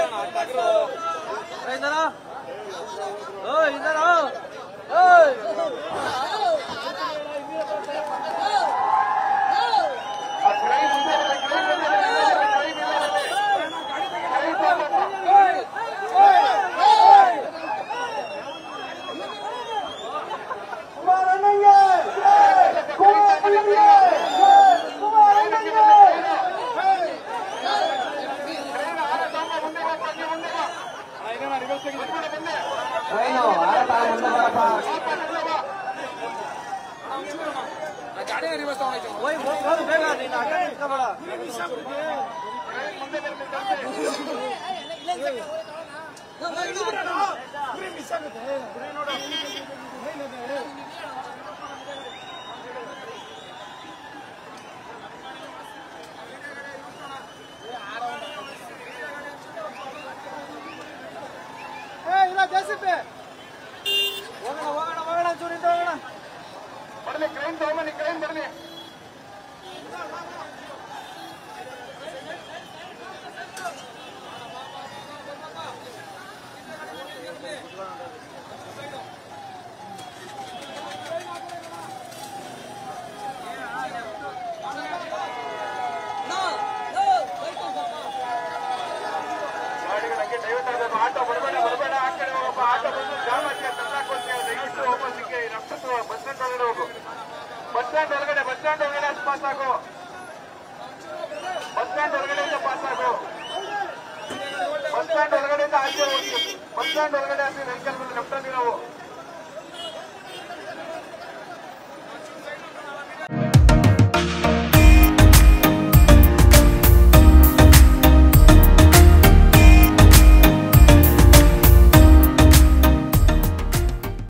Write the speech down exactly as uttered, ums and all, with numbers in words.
bus stand ಒಳಗಡೆ bus stand ಒಳಗಡೆ pass ಆಗೋ बस स्टैंड ಒಳಗಡೆಯಿಂದ ಪಾಸ್ ಆಗೋ बस स्टैंड ಒಳಗಡೆಯಿಂದ ಆಚೆ ಹೋಗಿ बस स्टैंड ಒಳಗಡೆ ಆಚೆ ವೆಹಿಕಲ್ ಲೆಫ್ಟ್ ಅಲ್ಲಿ ನಾವು